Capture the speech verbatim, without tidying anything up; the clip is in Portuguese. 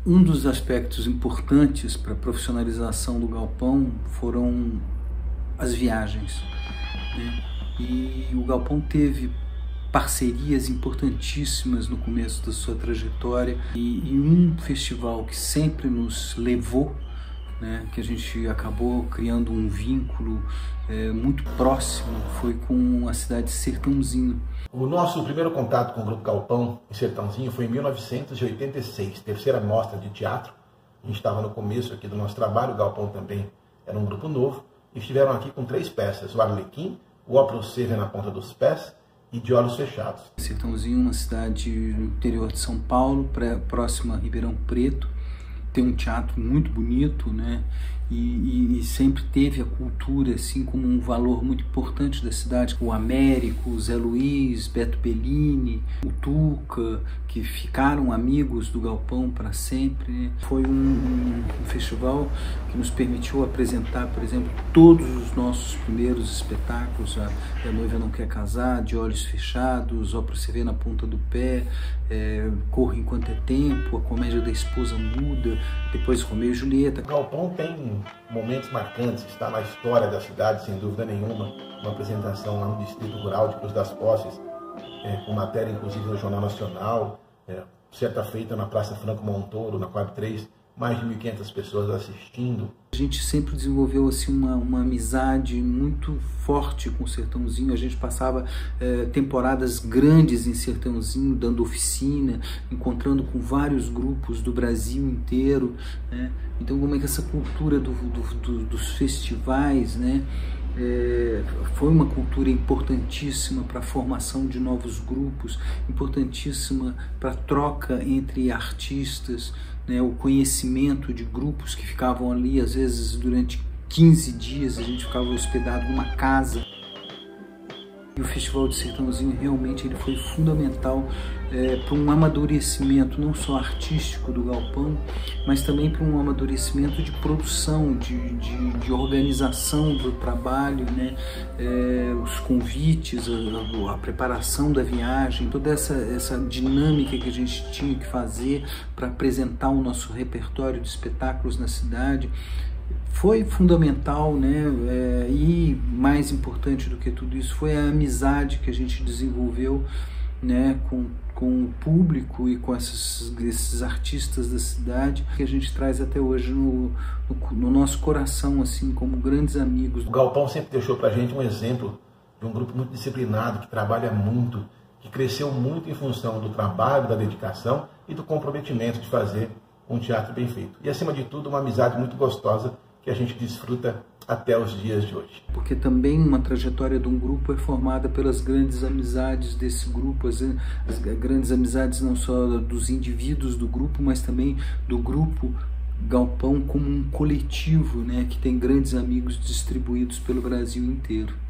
Um dos aspectos importantes para a profissionalização do Galpão foram as viagens, né? E o Galpão teve parcerias importantíssimas no começo da sua trajetória, e, e um festival que sempre nos levou, né, que a gente acabou criando um vínculo é, muito próximo, foi com a cidade de Sertãozinho. O nosso primeiro contato com o Grupo Galpão em Sertãozinho foi em mil novecentos e oitenta e seis, terceira mostra de teatro. A gente estava no começo aqui do nosso trabalho, o Galpão também era um grupo novo, e estiveram aqui com três peças: o Arlequim, o Ópera Seja na Ponta dos Pés e De Olhos Fechados. Sertãozinho, uma cidade no interior de São Paulo, próxima a Ribeirão Preto, tem um teatro muito bonito, né? E, e, e sempre teve a cultura assim como um valor muito importante da cidade. O Américo, o Zé Luiz, Beto Bellini, o Tuca, que ficaram amigos do Galpão para sempre, né? Foi um, um, um festival que nos permitiu apresentar, por exemplo, todos os nossos primeiros espetáculos: a, a Noiva Não Quer Casar, De Olhos Fechados, Ó Pra Você Ver na Ponta do Pé, é, Corra Enquanto é Tempo, A Comédia da Esposa Muda, depois Romeu e Julieta. O Galpão tem momentos marcantes, está na história da cidade, sem dúvida nenhuma. Uma apresentação lá no Distrito Rural de Cruz das Posses, é, com matéria inclusive no Jornal Nacional, é, certa feita na Praça Franco Montoro, na Coab três, mais de mil e quinhentas pessoas assistindo. A gente sempre desenvolveu assim uma, uma amizade muito forte com o Sertãozinho. A gente passava é, temporadas grandes em Sertãozinho, dando oficina, encontrando com vários grupos do Brasil inteiro, né? Então, como é que essa cultura do, do, do, dos festivais, né? É, foi uma cultura importantíssima para a formação de novos grupos, importantíssima para a troca entre artistas, né, o conhecimento de grupos que ficavam ali, às vezes durante quinze dias a gente ficava hospedado numa casa. E o Festival de Sertãozinho realmente ele foi fundamental é, para um amadurecimento não só artístico do Galpão, mas também para um amadurecimento de produção, de, de, de organização do trabalho, né? É, os convites, a, a preparação da viagem, toda essa, essa dinâmica que a gente tinha que fazer para apresentar o nosso repertório de espetáculos na cidade. Foi fundamental, né? É, e mais importante do que tudo isso foi a amizade que a gente desenvolveu, né, com, com o público e com esses, esses artistas da cidade, que a gente traz até hoje no, no, no nosso coração, assim, como grandes amigos. O Galpão sempre deixou pra gente um exemplo de um grupo muito disciplinado, que trabalha muito, que cresceu muito em função do trabalho, da dedicação e do comprometimento de fazer um teatro bem feito. E, acima de tudo, uma amizade muito gostosa que a gente desfruta até os dias de hoje. Porque também uma trajetória de um grupo é formada pelas grandes amizades desse grupo, as, as grandes amizades não só dos indivíduos do grupo, mas também do grupo Galpão como um coletivo, né, que tem grandes amigos distribuídos pelo Brasil inteiro.